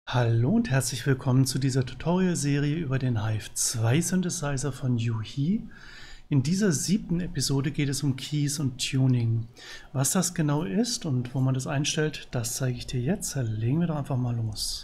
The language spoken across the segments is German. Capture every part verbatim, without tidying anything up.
Hallo und herzlich willkommen zu dieser Tutorial-Serie über den Hive zwei Synthesizer von U-He. In dieser siebten Episode geht es um Keys und Tuning. Was das genau ist und wo man das einstellt, das zeige ich dir jetzt. Legen wir doch einfach mal los.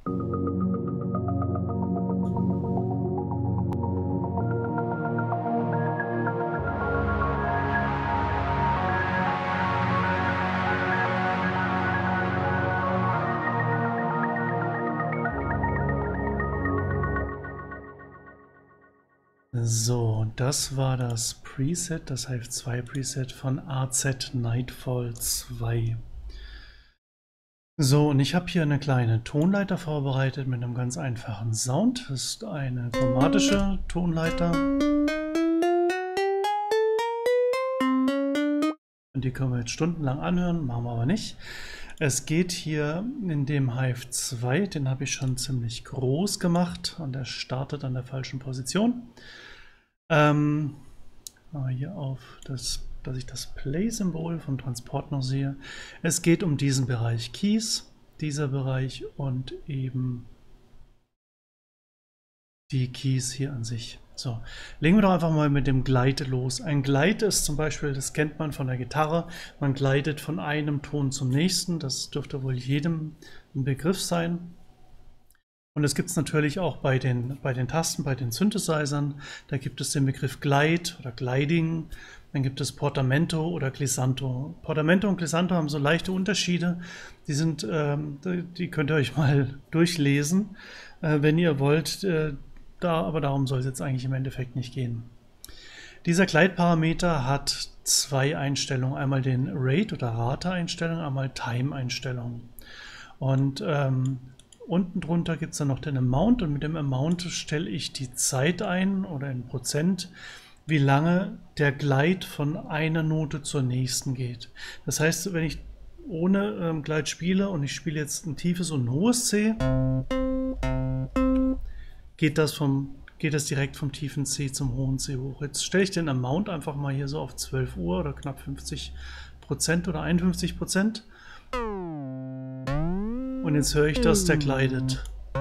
So, das war das Preset, das Hive zwei Preset von A Z Nightfall zwei. So, und ich habe hier eine kleine Tonleiter vorbereitet mit einem ganz einfachen Sound. Das ist eine chromatische Tonleiter. Und die können wir jetzt stundenlang anhören, machen wir aber nicht. Es geht hier in dem Hive zwei, den habe ich schon ziemlich groß gemacht und der startet an der falschen Position. Ähm, hier auf das, dass ich das Play-Symbol vom Transport noch sehe. Es geht um diesen Bereich Keys, dieser Bereich und eben die Keys hier an sich. So, legen wir doch einfach mal mit dem Glide los. Ein Glide ist zum Beispiel, das kennt man von der Gitarre, man gleitet von einem Ton zum nächsten. Das dürfte wohl jedem ein Begriff sein. Und das gibt es natürlich auch bei den, bei den Tasten, bei den Synthesizern. Da gibt es den Begriff Glide oder Gliding. Dann gibt es Portamento oder Glissando. Portamento und Glissando haben so leichte Unterschiede. Die sind, ähm, die könnt ihr euch mal durchlesen, äh, wenn ihr wollt. Äh, da, aber darum soll es jetzt eigentlich im Endeffekt nicht gehen. Dieser Glide-Parameter hat zwei Einstellungen. Einmal den Rate- oder Rate-Einstellung, einmal Time-Einstellung. Und ähm, unten drunter gibt es dann noch den Amount und mit dem Amount stelle ich die Zeit ein oder in Prozent, wie lange der Glide von einer Note zur nächsten geht. Das heißt, wenn ich ohne ähm, Glide spiele und ich spiele jetzt ein tiefes und ein hohes C, geht das, vom, geht das direkt vom tiefen C zum hohen C hoch. Jetzt stelle ich den Amount einfach mal hier so auf zwölf Uhr oder knapp fünfzig Prozent oder einundfünfzig Prozent. Und jetzt höre ich, dass der gleitet.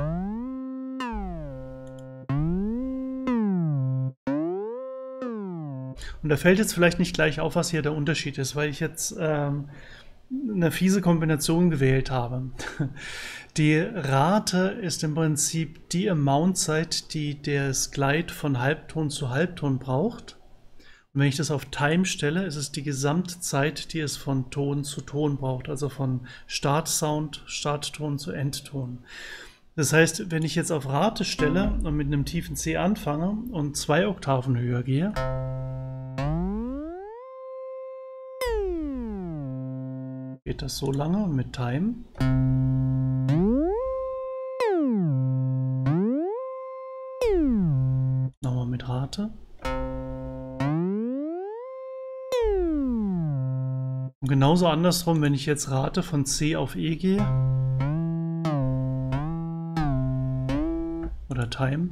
Und da fällt jetzt vielleicht nicht gleich auf, was hier der Unterschied ist, weil ich jetzt ähm, eine fiese Kombination gewählt habe. Die Rate ist im Prinzip die Amount-Zeit, die das Glide von Halbton zu Halbton braucht. Und wenn ich das auf Time stelle, ist es die Gesamtzeit, die es von Ton zu Ton braucht, also von Startsound, Startton zu Endton. Das heißt, wenn ich jetzt auf Rate stelle und mit einem tiefen C anfange und zwei Oktaven höher gehe, geht das so lange und mit Time. Nochmal mit Rate. Und genauso andersrum, wenn ich jetzt Rate von C auf E gehe. Oder Time.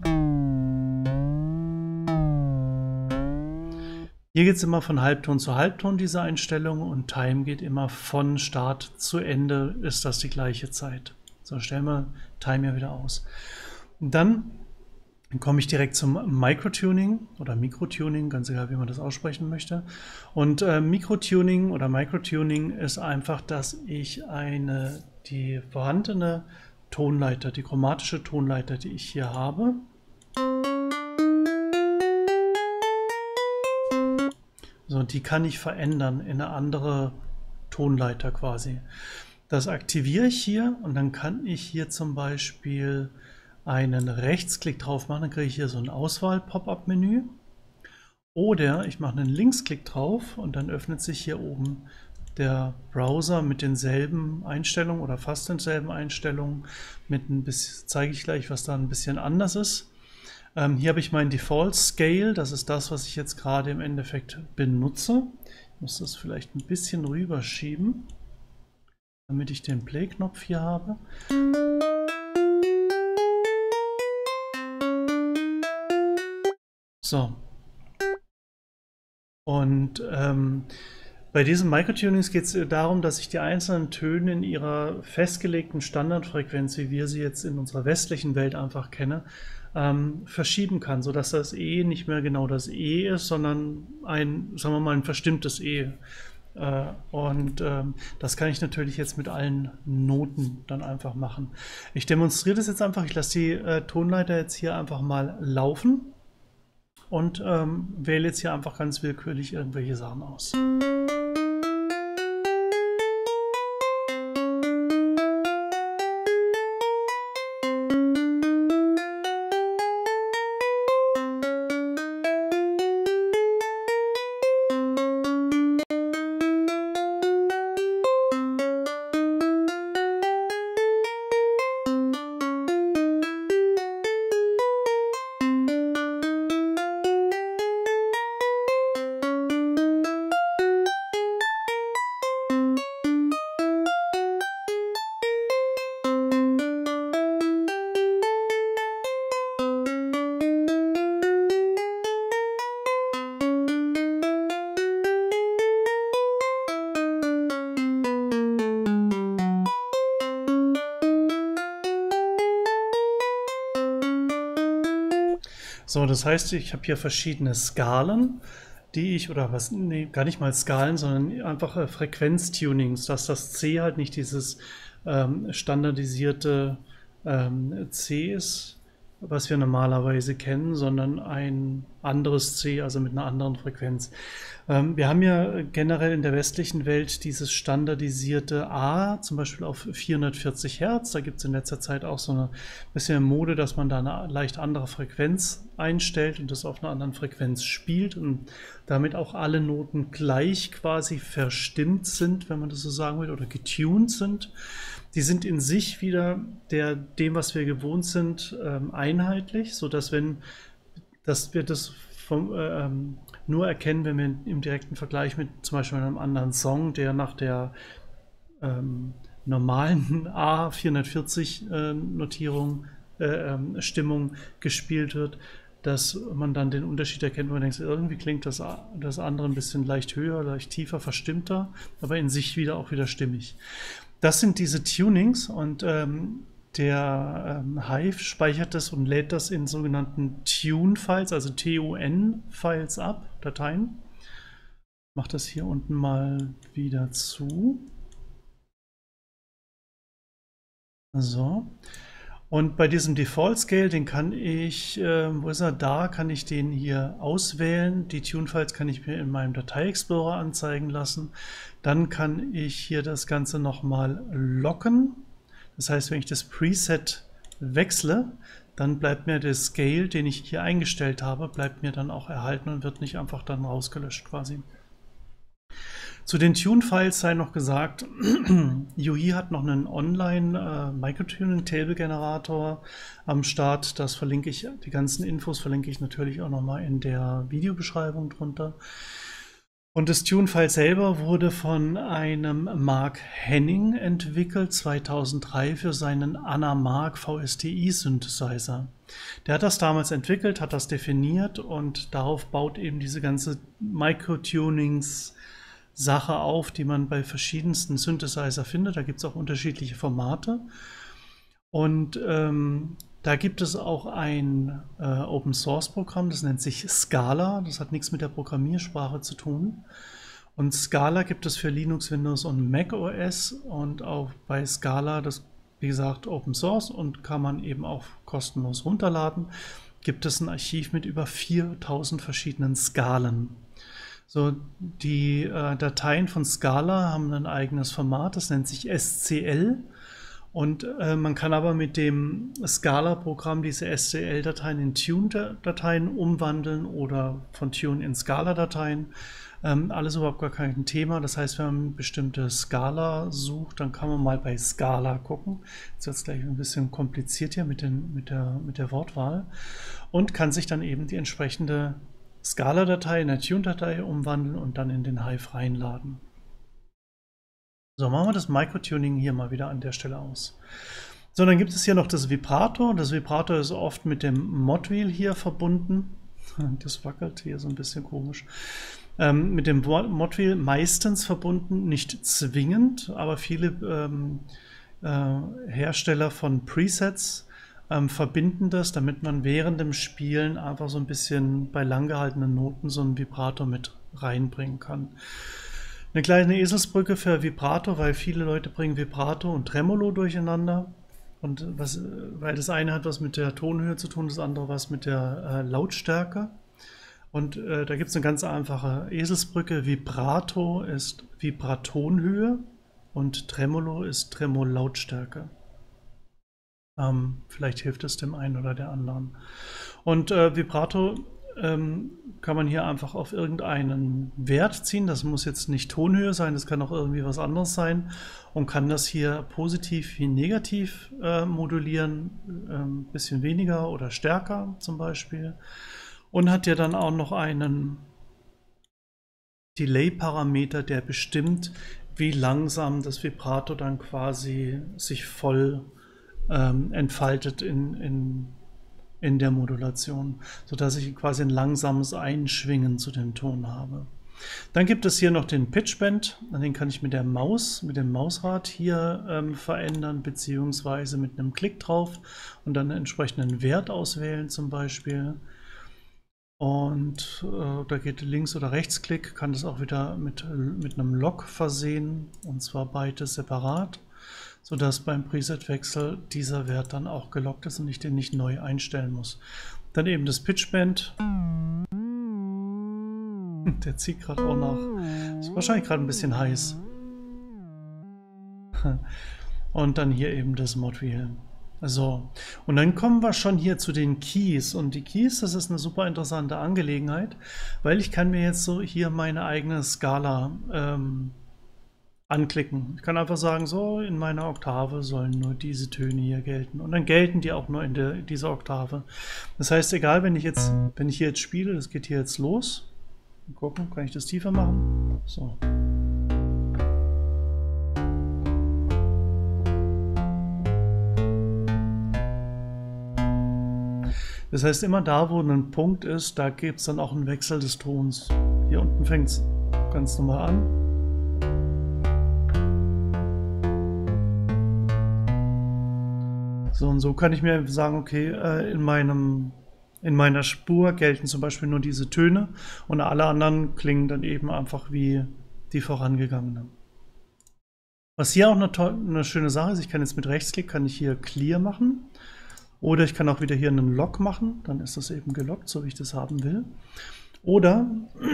Hier geht es immer von Halbton zu Halbton, diese Einstellung, und Time geht immer von Start zu Ende, ist das die gleiche Zeit. So, stellen wir Time ja wieder aus. Und dann komme ich direkt zum Microtuning oder Mikrotuning, ganz egal, wie man das aussprechen möchte. Und äh, Mikrotuning oder Microtuning ist einfach, dass ich eine, die vorhandene Tonleiter, die chromatische Tonleiter, die ich hier habe, so, die kann ich verändern in eine andere Tonleiter quasi. Das aktiviere ich hier und dann kann ich hier zum Beispiel einen Rechtsklick drauf machen, dann kriege ich hier so ein Auswahl-Pop-up-Menü. Oder ich mache einen Linksklick drauf und dann öffnet sich hier oben der Browser mit denselben Einstellungen oder fast denselben Einstellungen. Mit ein bisschen, zeige ich gleich, was da ein bisschen anders ist. Ähm, hier habe ich meinen Default Scale, das ist das, was ich jetzt gerade im Endeffekt benutze. Ich muss das vielleicht ein bisschen rüberschieben, damit ich den Play-Knopf hier habe. So. Und ähm, Bei diesen Microtunings geht es darum, dass ich die einzelnen Töne in ihrer festgelegten Standardfrequenz, wie wir sie jetzt in unserer westlichen Welt einfach kennen, ähm, verschieben kann, sodass das E nicht mehr genau das E ist, sondern ein, sagen wir mal, ein verstimmtes E. Äh, und ähm, das kann ich natürlich jetzt mit allen Noten dann einfach machen. Ich demonstriere das jetzt einfach, ich lasse die äh, Tonleiter jetzt hier einfach mal laufen und ähm, wähle jetzt hier einfach ganz willkürlich irgendwelche Sachen aus. So, das heißt, ich habe hier verschiedene Skalen, die ich, oder was, nee, gar nicht mal Skalen, sondern einfach äh, Frequenztunings, dass das C halt nicht dieses ähm, standardisierte ähm, C ist, was wir normalerweise kennen, sondern ein anderes C, also mit einer anderen Frequenz. Ähm, wir haben ja generell in der westlichen Welt dieses standardisierte A, zum Beispiel auf vierhundertvierzig Hertz. Da gibt es in letzter Zeit auch so eine bisschen Mode, dass man da eine leicht andere Frequenz einstellt und das auf einer anderen Frequenz spielt und damit auch alle Noten gleich quasi verstimmt sind, wenn man das so sagen will, oder getuned sind. Die sind in sich wieder der, dem, was wir gewohnt sind, ähm, einheitlich, sodass wenn, dass wir das vom, äh, ähm, nur erkennen, wenn wir im direkten Vergleich mit zum Beispiel einem anderen Song, der nach der ähm, normalen A vierhundertvierzig äh, Notierung, äh, ähm, Stimmung gespielt wird, dass man dann den Unterschied erkennt, wo man denkt, irgendwie klingt das, das andere ein bisschen leicht höher, leicht tiefer, verstimmter, aber in sich wieder auch wieder stimmig. Das sind diese Tunings und ähm, der ähm, Hive speichert das und lädt das in sogenannten Tune-Files, also T U N-Files ab, Dateien. Ich mache das hier unten mal wieder zu. So. Und bei diesem Default Scale, den kann ich, äh, wo ist er da, kann ich den hier auswählen. Die Tune-Files kann ich mir in meinem Datei-Explorer anzeigen lassen. Dann kann ich hier das Ganze nochmal locken. Das heißt, wenn ich das Preset wechsle, dann bleibt mir der Scale, den ich hier eingestellt habe, bleibt mir dann auch erhalten und wird nicht einfach dann rausgelöscht quasi. Zu den Tune-Files sei noch gesagt, Yuhi hat noch einen Online-Microtuning-Table-Generator am Start. Das verlinke ich, die ganzen Infos verlinke ich natürlich auch nochmal in der Videobeschreibung drunter. Und das Tune-File selber wurde von einem Mark Henning entwickelt, zweitausenddrei, für seinen Anamark V S T I-Synthesizer. Der hat das damals entwickelt, hat das definiert und darauf baut eben diese ganze Microtunings Sache auf, die man bei verschiedensten Synthesizer findet. Da gibt es auch unterschiedliche Formate. Und ähm, da gibt es auch ein äh, Open-Source-Programm, das nennt sich Scala. Das hat nichts mit der Programmiersprache zu tun. Und Scala gibt es für Linux, Windows und Mac O S. Und auch bei Scala, das wie gesagt Open Source und kann man eben auch kostenlos runterladen, gibt es ein Archiv mit über viertausend verschiedenen Skalen. So, die äh, Dateien von Scala haben ein eigenes Format, das nennt sich S C L. Und äh, man kann aber mit dem Scala-Programm diese S C L-Dateien in Tune-Dateien umwandeln oder von Tune in Scala-Dateien. Ähm, alles überhaupt gar kein Thema. Das heißt, wenn man bestimmte Scala sucht, dann kann man mal bei Scala gucken. Jetzt wird es gleich ein bisschen kompliziert hier mit, den, mit, der, mit der Wortwahl. Und kann sich dann eben die entsprechende Scala-Datei in eine Tune-Datei umwandeln und dann in den Hive reinladen. So, machen wir das Microtuning hier mal wieder an der Stelle aus. So, dann gibt es hier noch das Vibrato. Das Vibrato ist oft mit dem Modwheel hier verbunden. Das wackelt hier so ein bisschen komisch. Ähm, mit dem Modwheel meistens verbunden, nicht zwingend, aber viele ähm, äh, Hersteller von Presets ähm, verbinden das, damit man während dem Spielen einfach so ein bisschen bei lang gehaltenen Noten so einen Vibrator mit reinbringen kann. Eine kleine Eselsbrücke für Vibrato, weil viele Leute bringen Vibrato und Tremolo durcheinander. Und was, weil das eine hat was mit der Tonhöhe zu tun, das andere was mit der äh, Lautstärke. Und äh, da gibt es eine ganz einfache Eselsbrücke. Vibrato ist Vibratonhöhe und Tremolo ist Tremolautstärke. Ähm, vielleicht hilft es dem einen oder der anderen. Und äh, Vibrato ähm, kann man hier einfach auf irgendeinen Wert ziehen. Das muss jetzt nicht Tonhöhe sein, das kann auch irgendwie was anderes sein. Und kann das hier positiv wie negativ äh, modulieren. Ein ähm, bisschen weniger oder stärker zum Beispiel. Und hat ja dann auch noch einen Delay-Parameter, der bestimmt, wie langsam das Vibrato dann quasi sich voll ähm, entfaltet in, in, in der Modulation, sodass ich quasi ein langsames Einschwingen zu dem Ton habe. Dann gibt es hier noch den Pitchbend, den kann ich mit der Maus, mit dem Mausrad hier ähm, verändern, beziehungsweise mit einem Klick drauf und dann einen entsprechenden Wert auswählen zum Beispiel. Und äh, da geht Links- oder Rechtsklick, kann das auch wieder mit, mit einem Lock versehen, und zwar beides separat, sodass beim Preset-Wechsel dieser Wert dann auch gelockt ist und ich den nicht neu einstellen muss. Dann eben das Pitchbend. Der zieht gerade auch nach. Ist wahrscheinlich gerade ein bisschen heiß. Und dann hier eben das Modwheel. So, und dann kommen wir schon hier zu den Keys. Und die Keys, das ist eine super interessante Angelegenheit, weil ich kann mir jetzt so hier meine eigene Skala ähm, anklicken. Ich kann einfach sagen, so in meiner Oktave sollen nur diese Töne hier gelten. Und dann gelten die auch nur in der, dieser Oktave. Das heißt, egal, wenn ich jetzt, wenn ich hier jetzt spiele, das geht hier jetzt los. Mal gucken, kann ich das tiefer machen? So. Das heißt, immer da, wo ein Punkt ist, da gibt es dann auch einen Wechsel des Tons. Hier unten fängt es ganz normal an. So und so kann ich mir sagen, okay, in, meinem, in meiner Spur gelten zum Beispiel nur diese Töne und alle anderen klingen dann eben einfach wie die vorangegangenen. Was hier auch eine, eine schöne Sache ist, ich kann jetzt mit Rechtsklick, kann ich hier Clear machen. Oder ich kann auch wieder hier einen Lock machen, dann ist das eben gelockt, so wie ich das haben will. Oder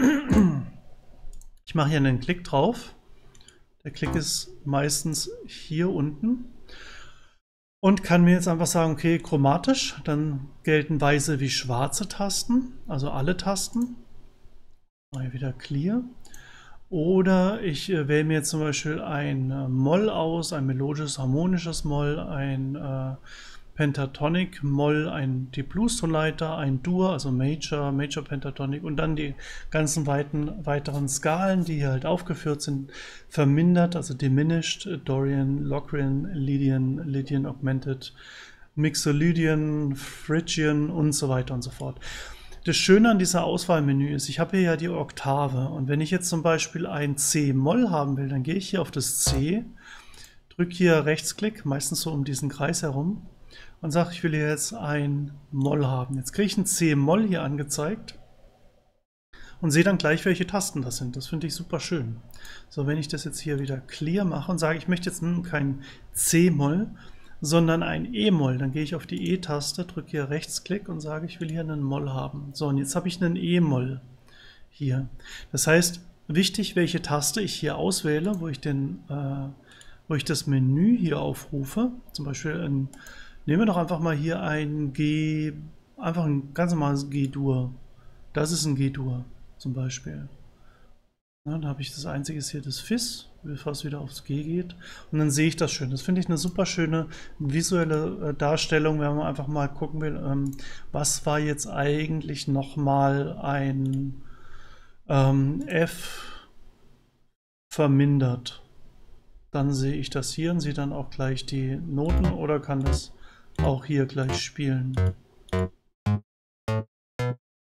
ich mache hier einen Klick drauf. Der Klick ist meistens hier unten. Und kann mir jetzt einfach sagen, okay, chromatisch, dann gelten weiße wie schwarze Tasten, also alle Tasten. Mal wieder Clear. Oder ich äh, wähle mir jetzt zum Beispiel ein äh, Moll aus, ein melodisches, harmonisches Moll, ein äh, Pentatonic, Moll, ein, die Blues-Tonleiter, ein Dur, also Major, Major Pentatonic und dann die ganzen weiten, weiteren Skalen, die hier halt aufgeführt sind, vermindert, also diminished, Dorian, Locrian, Lydian, Lydian Augmented, Mixolydian, Phrygian und so weiter und so fort. Das Schöne an dieser Auswahlmenü ist, ich habe hier ja die Oktave und wenn ich jetzt zum Beispiel ein C-Moll haben will, dann gehe ich hier auf das C, drücke hier Rechtsklick, meistens so um diesen Kreis herum, und sage, ich will hier jetzt ein Moll haben. Jetzt kriege ich ein C-Moll hier angezeigt und sehe dann gleich, welche Tasten das sind. Das finde ich super schön. So, wenn ich das jetzt hier wieder clear mache und sage, ich möchte jetzt kein C-Moll, sondern ein E-Moll, dann gehe ich auf die E-Taste, drücke hier Rechtsklick und sage, ich will hier einen Moll haben. So, und jetzt habe ich einen E-Moll hier. Das heißt, wichtig, welche Taste ich hier auswähle, wo ich, den, äh, wo ich das Menü hier aufrufe. Zum Beispiel ein Nehmen wir doch einfach mal hier ein G, einfach ein ganz normales G-Dur. Das ist ein G-Dur zum Beispiel. Ja, dann habe ich das einzige ist hier das Fis, bevor es wieder aufs G geht. Und dann sehe ich das schön. Das finde ich eine super schöne visuelle äh, Darstellung, wenn man einfach mal gucken will, ähm, was war jetzt eigentlich nochmal ein ähm, F vermindert. Dann sehe ich das hier und sehe dann auch gleich die Noten oder kann das auch hier gleich spielen.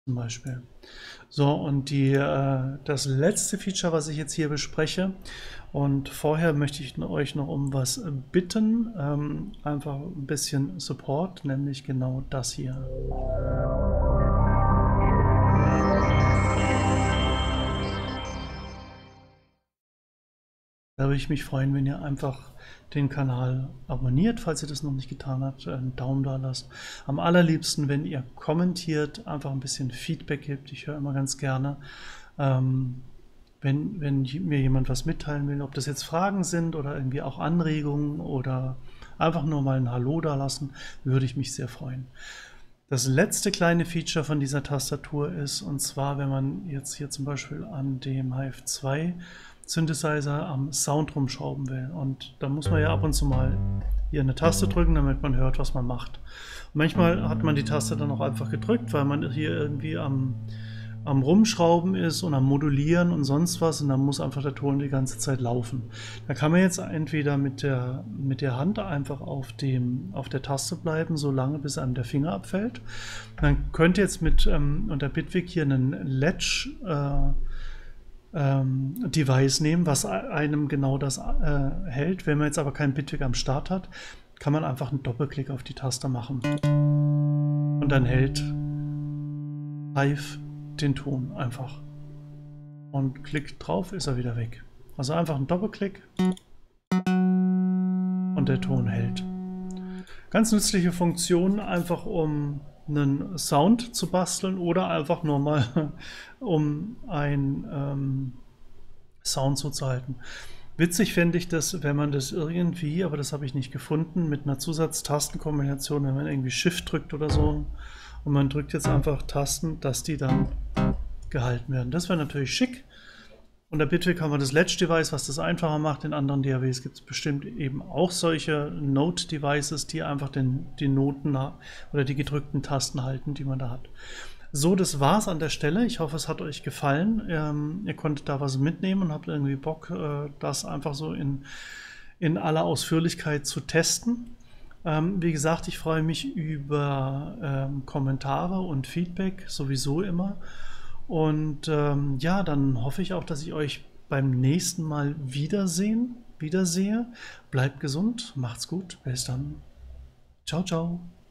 zum Beispiel. So, und die, äh, das letzte Feature, was ich jetzt hier bespreche, und vorher möchte ich euch noch um was bitten, ähm, einfach ein bisschen Support, nämlich genau das hier. Da würde ich mich freuen, wenn ihr einfach den Kanal abonniert, falls ihr das noch nicht getan habt, einen Daumen da lasst. Am allerliebsten, wenn ihr kommentiert, einfach ein bisschen Feedback gibt. Ich höre immer ganz gerne, ähm, wenn, wenn mir jemand was mitteilen will, ob das jetzt Fragen sind oder irgendwie auch Anregungen oder einfach nur mal ein Hallo da lassen, würde ich mich sehr freuen. Das letzte kleine Feature von dieser Tastatur ist, und zwar, wenn man jetzt hier zum Beispiel an dem H F zwei Synthesizer am Sound rumschrauben will. Und da muss man ja ab und zu mal hier eine Taste drücken, damit man hört, was man macht. Und manchmal hat man die Taste dann auch einfach gedrückt, weil man hier irgendwie am, am Rumschrauben ist und am Modulieren und sonst was, und dann muss einfach der Ton die ganze Zeit laufen. Da kann man jetzt entweder mit der, mit der Hand einfach auf, dem, auf der Taste bleiben, so lange bis einem der Finger abfällt. Man könnte jetzt mit ähm, unter Bitwig hier einen Ledge äh, ähm, Device nehmen, was einem genau das äh, hält. Wenn man jetzt aber keinen Bitwig am Start hat, kann man einfach einen Doppelklick auf die Taste machen. Und dann hält Hive den Ton einfach. Und klickt drauf, ist er wieder weg. Also einfach ein Doppelklick und der Ton hält. Ganz nützliche Funktion, einfach um einen Sound zu basteln oder einfach nur mal um einen ähm, Sound so zu halten. Witzig fände ich das, wenn man das irgendwie, aber das habe ich nicht gefunden, mit einer Zusatztastenkombination, wenn man irgendwie Shift drückt oder so und man drückt jetzt einfach Tasten, dass die dann gehalten werden. Das wäre natürlich schick. Unter Bitwig haben wir das Ledge-Device, was das einfacher macht. In anderen D A Ws gibt es bestimmt eben auch solche Note-Devices, die einfach den, die Noten oder die gedrückten Tasten halten, die man da hat. So, das war's an der Stelle. Ich hoffe, es hat euch gefallen. Ähm, ihr konntet da was mitnehmen und habt irgendwie Bock, äh, das einfach so in, in aller Ausführlichkeit zu testen. Ähm, wie gesagt, ich freue mich über ähm, Kommentare und Feedback, sowieso immer. Und ähm, ja, dann hoffe ich auch, dass ich euch beim nächsten Mal wiedersehen, wiedersehe. Bleibt gesund, macht's gut, bis dann. Ciao, ciao.